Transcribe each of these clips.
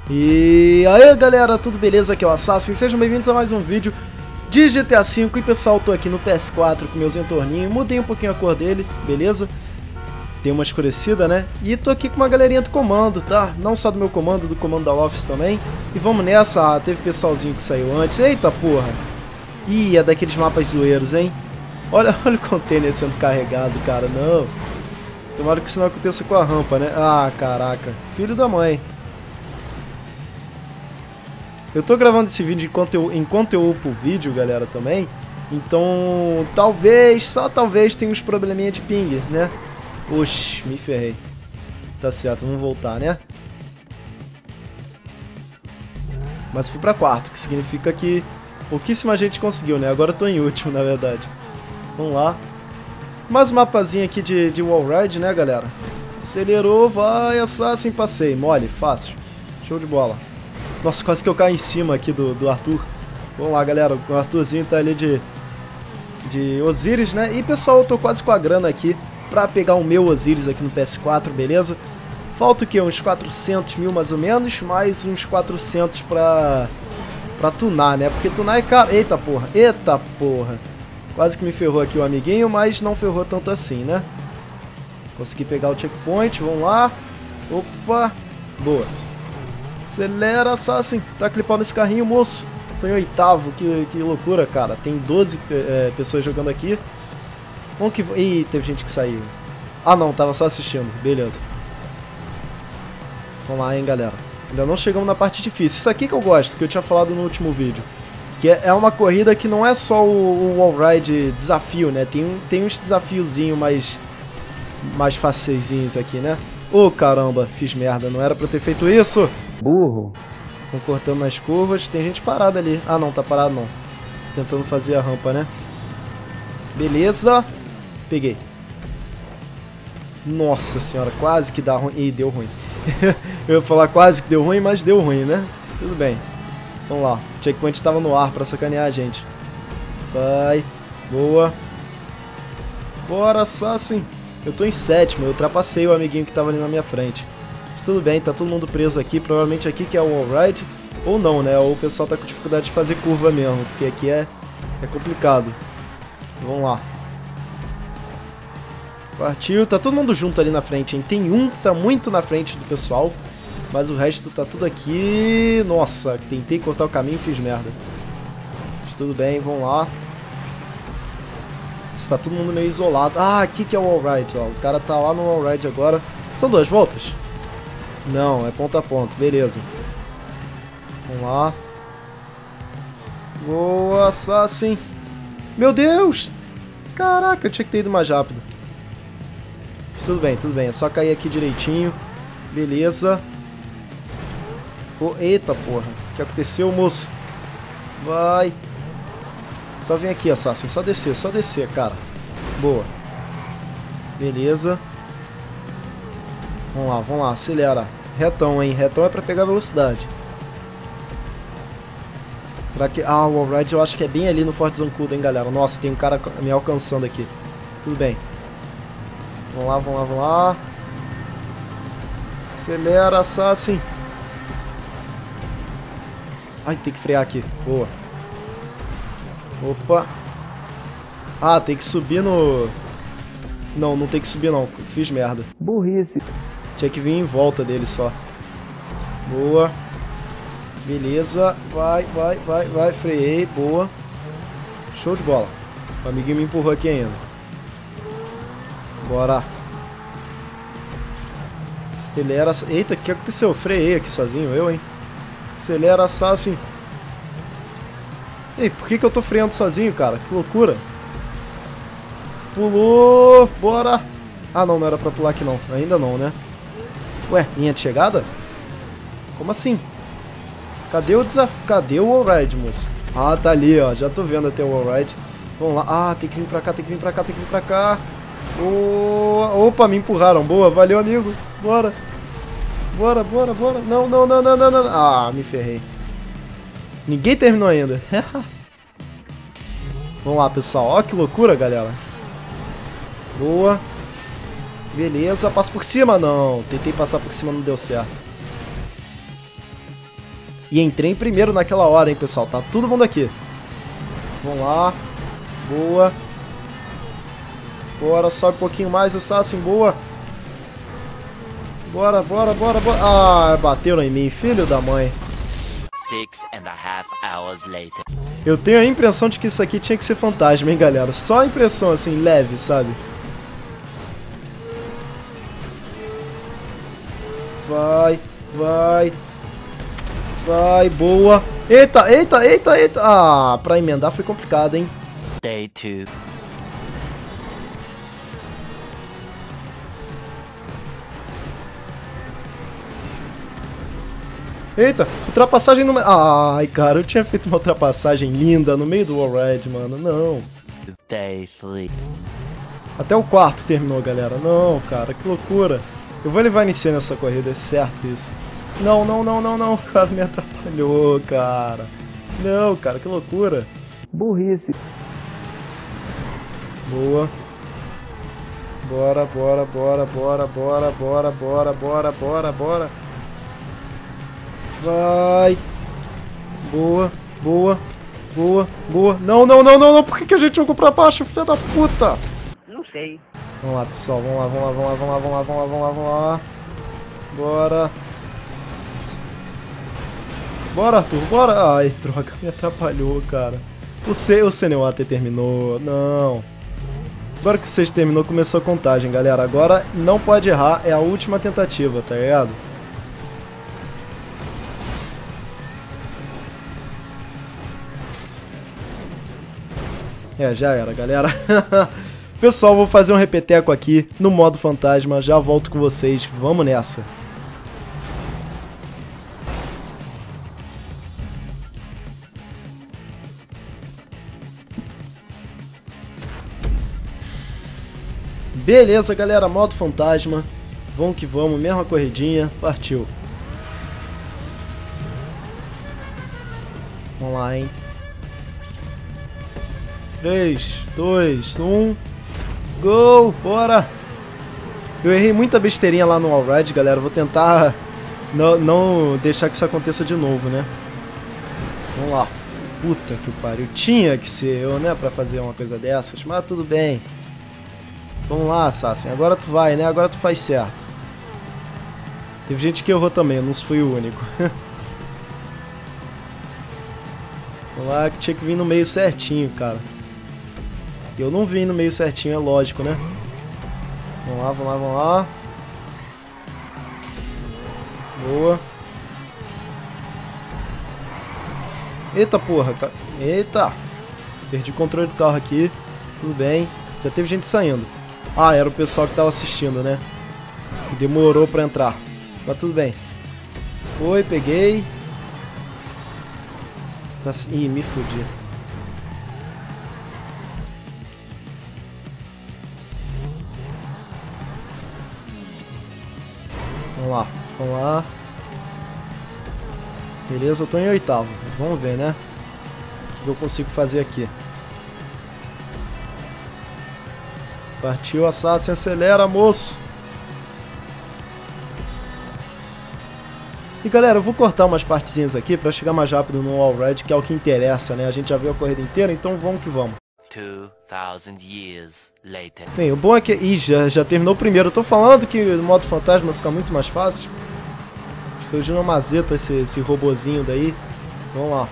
E aí galera, tudo beleza? Aqui é o Assassin, sejam bem-vindos a mais um vídeo de GTA V. E pessoal, tô aqui no PS4 com meu Zentorninho, mudei um pouquinho a cor dele, beleza? Tem uma escurecida, né? E tô aqui com uma galerinha do comando, tá? Não só do meu comando, do comando da Office também. E vamos nessa, teve pessoalzinho que saiu antes, eita porra! Ih, é daqueles mapas zoeiros, hein? Olha o container sendo carregado, cara, não. Tomara que isso não aconteça com a rampa, né? Ah, caraca, filho da mãe. Eu tô gravando esse vídeo enquanto eu upo o vídeo, galera, também. Então, talvez, só talvez, tenha uns probleminha de ping, né? Oxi, me ferrei. Tá certo, vamos voltar, né? Mas fui pra quarto, que significa que pouquíssima gente conseguiu, né? Agora eu tô em último, na verdade. Vamos lá. Mais um mapazinho aqui de wallride, né, galera? Acelerou, vai, Assassin, passei. Mole, fácil. Show de bola. Nossa, quase que eu caio em cima aqui do Arthur. Vamos lá, galera. O Arthurzinho tá ali de Osiris, né? E, pessoal, eu tô quase com a grana aqui pra pegar o meu Osiris aqui no PS4, beleza? Falta o quê? Uns 400 mil, mais ou menos. Mais uns 400 pra tunar, né? Porque tunar é caro. Eita, porra. Eita, porra. Quase que me ferrou aqui o amiguinho, mas não ferrou tanto assim, né? Consegui pegar o checkpoint. Vamos lá. Opa. Boa. Acelera, Assassin. Tá clipando esse carrinho, moço. Tô em oitavo. Que loucura, cara. Tem 12 pessoas jogando aqui. Vamos que... Ih, teve gente que saiu. Ah, não. Tava só assistindo. Beleza. Vamos lá, hein, galera. Ainda não chegamos na parte difícil. Isso aqui que eu gosto, que eu tinha falado no último vídeo. Que é uma corrida que não é só o wallride desafio, né? Tem uns desafiozinhos mais facilzinhos aqui, né? Ô, caramba, fiz merda. Não era pra ter feito isso. Burro. Estão cortando nas curvas. Tem gente parada ali. Ah, não, tá parado não. Tentando fazer a rampa, né? Beleza. Peguei. Nossa senhora, quase que dá ruim. Ih, deu ruim. Eu ia falar quase que deu ruim, mas deu ruim, né? Tudo bem. Vamos lá. O checkpoint tava no ar pra sacanear a gente. Vai. Boa. Bora, Assassin. Eu tô em sétimo. Eu ultrapassei o amiguinho que tava ali na minha frente. Tudo bem, tá todo mundo preso aqui, provavelmente aqui que é o wallride, ou não, né, ou o pessoal tá com dificuldade de fazer curva mesmo, porque aqui é complicado. Vamos lá. Partiu, tá todo mundo junto ali na frente, hein, tem um que tá muito na frente do pessoal, mas o resto tá tudo aqui. Nossa, tentei cortar o caminho e fiz merda. Mas tudo bem, vamos lá. Está todo mundo meio isolado. Ah, aqui que é o wallride, ó, o cara tá lá no wallride agora. São 2 voltas? Não, é ponto a ponto, beleza. Vamos lá. Boa, Assassin. Meu Deus! Caraca, eu tinha que ter ido mais rápido. Tudo bem, é só cair aqui direitinho. Beleza. Oh, eita porra, o que aconteceu, moço? Vai. Só vem aqui, Assassin, só descer, cara. Boa. Beleza. Vamos lá, acelera. Retão, hein? Retão é pra pegar velocidade. Será que... Ah, o wallride eu acho que é bem ali no Forte Zancudo, hein, galera? Nossa, tem um cara me alcançando aqui. Tudo bem. Vamos lá. Acelera, Assassin. Ai, tem que frear aqui. Boa. Opa. Ah, tem que subir no... Não tem que subir não. Fiz merda. Burrice. Tinha que vir em volta dele só. Boa. Beleza. Vai. Freiei. Boa. Show de bola. O amiguinho me empurrou aqui ainda. Bora. Acelera. Eita, o que aconteceu? Eu freiei aqui sozinho, hein? Acelera, Assassin. Ei, por que eu tô freando sozinho, cara? Que loucura. Pulou. Bora. Ah, não era pra pular aqui não. Ainda não, né? Ué, linha de chegada? Como assim? Cadê o desafio? Cadê o wallride, moço? Ah, tá ali, ó. Já tô vendo até o wallride. Vamos lá. Ah, tem que vir pra cá, Oh, opa, me empurraram. Boa, valeu, amigo. Bora. Não. Ah, me ferrei. Ninguém terminou ainda. Vamos lá, pessoal. Ó, que loucura, galera. Boa. Beleza, passa por cima, não. Tentei passar por cima, não deu certo. E entrei em primeiro naquela hora, hein, pessoal. Tá todo mundo aqui. Vamos lá. Boa. Bora, sobe um pouquinho mais, Assassin. Boa. Bora, bora, bora, bora. Ah, bateram em mim, filho da mãe. 6.5 hours later. Eu tenho a impressão de que isso aqui tinha que ser fantasma, hein, galera. Só a impressão, assim, leve, sabe? Vai, vai. Vai, boa. Eita, eita, eita, eita. Ah, pra emendar foi complicado, hein. Day 2. Eita, ultrapassagem no... Ai, cara, eu tinha feito uma ultrapassagem linda no meio do wallride, mano. Não. Day 3. Até o quarto terminou, galera. Não, cara, que loucura. Eu vou levar NC nessa corrida, é certo isso. Não, não, não, não, não, cara, me atrapalhou, cara. Não, cara, que loucura. Burrice. Boa. Bora, bora, bora, bora, bora, bora, bora, bora, bora, bora. Vai. Boa, boa, boa, boa. Não, não, não, não, não. Por que a gente jogou pra baixo, filha da puta? Não sei. Vamos lá, pessoal. Vamos lá, vamos lá, vamos lá, vamos lá, vamos lá, vamos lá, vamos lá, vamos lá. Bora. Bora, Arthur, bora. Ai, droga, me atrapalhou, cara. O CNWater terminou. Não. Agora que o 6 terminou, começou a contagem, galera. Agora não pode errar. É a última tentativa, tá ligado? É, já era, galera. Pessoal, vou fazer um repeteco aqui no modo fantasma. Já volto com vocês. Vamos nessa. Beleza, galera. Modo fantasma. Vamos que vamos. Mesma corridinha. Partiu. Vamos lá, hein. 3, 2, 1. Gol! Bora! Eu errei muita besteirinha lá no wallride, galera. Vou tentar não deixar que isso aconteça de novo, né? Vamos lá. Puta que pariu. Tinha que ser eu, né? Pra fazer uma coisa dessas. Mas tudo bem. Vamos lá, Assassin. Agora tu vai, né? Agora tu faz certo. Teve gente que errou também. Eu não fui o único. Vamos lá, que tinha que vir no meio certinho, cara. Eu não vim no meio certinho, é lógico, né? Vamos lá, vamos lá, vamos lá. Boa. Eita porra, cara. Eita. Perdi o controle do carro aqui. Tudo bem. Já teve gente saindo. Ah, era o pessoal que tava assistindo, né? Demorou pra entrar. Mas tudo bem. Foi, peguei. Tá... Ih, me fudi. Vamos lá, vamos lá. Beleza, eu tô em oitavo. Vamos ver, né? O que eu consigo fazer aqui. Partiu, Assassin, acelera, moço. E galera, eu vou cortar umas partezinhas aqui pra chegar mais rápido no wallride, que é o que interessa, né? A gente já viu a corrida inteira, então vamos que vamos. 2,000 years later. Bem, o bom é que... Ih, já terminou o primeiro. Eu tô falando que no modo fantasma fica muito mais fácil. Foi de uma mazeta esse robozinho daí. Vamos lá.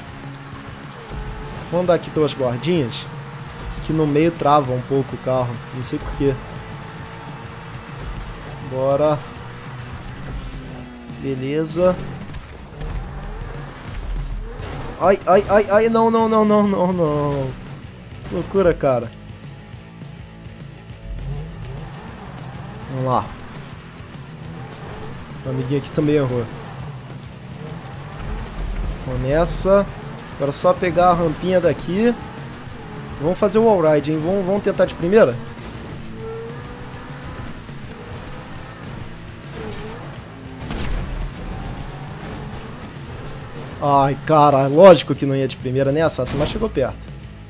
Vamos andar aqui pelas bordinhas, que no meio trava um pouco o carro. Não sei porquê. Bora. Beleza. Ai, ai, ai, ai. Não, não, não, não, não, não. Loucura, cara. Vamos lá. O amiguinho aqui também errou. Vamos nessa. Agora só pegar a rampinha daqui. Vamos fazer o wallride, hein? Vamos tentar de primeira? Ai, cara, lógico que não ia de primeira, né, Assassin? Mas chegou perto.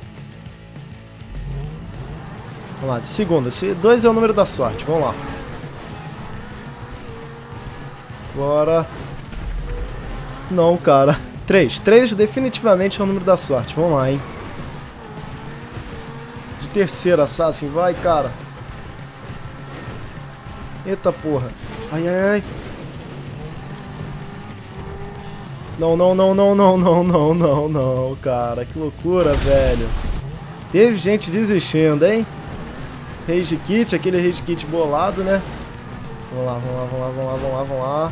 Vamos lá, de segunda. 2 é o número da sorte. Vamos lá. Bora. Não, cara. 3. 3 definitivamente é o número da sorte. Vamos lá, hein. De terceiro, Assassin. Vai, cara. Eita porra. Ai, ai, ai. Não, não, não, não, não, não, não, não, não, cara. Que loucura, velho. Teve gente desistindo, hein? Rage Kit, aquele Rage Kit bolado, né? Vamos lá, vamos lá, vamos lá, vamos lá, vamos lá, vamos lá.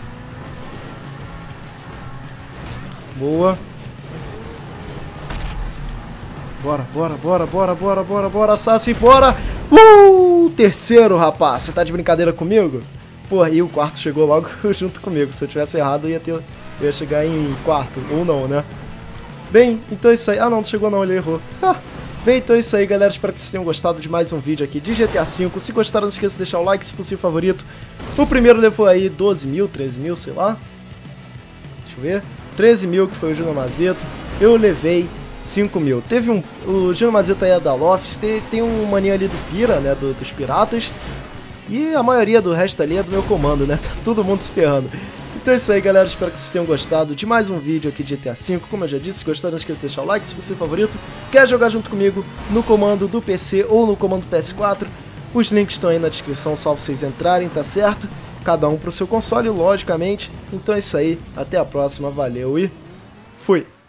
Boa. Bora, bora, bora, bora, bora, bora, bora, Assassin, bora! Terceiro, rapaz. Você tá de brincadeira comigo? Porra, e o quarto chegou logo junto comigo. Se eu tivesse errado, eu ia chegar em quarto. Ou não, né? Bem, então é isso aí. Ah, não chegou não, ele errou. Bem, então é isso aí, galera. Espero que vocês tenham gostado de mais um vídeo aqui de GTA V. Se gostaram, não esqueça de deixar o like, se possível, favorito. O primeiro levou aí 12 mil, 13 mil, sei lá. Deixa eu ver. 13 mil, que foi o Júnior Mazeto. Eu levei 5 mil. Teve o Júnior Mazeto aí é da Lofts. Tem um maninho ali do Pira, né? Dos Piratas. E a maioria do resto ali é do meu comando, né? Tá todo mundo se ferrando. Então é isso aí, galera. Espero que vocês tenham gostado de mais um vídeo aqui de GTA V. Como eu já disse, se gostaram, não esqueça de deixar o like, se você favorito. Quer jogar junto comigo no comando do PC ou no comando PS4? Os links estão aí na descrição, só vocês entrarem, tá certo? Cada um pro seu console, logicamente. Então é isso aí. Até a próxima. Valeu e fui!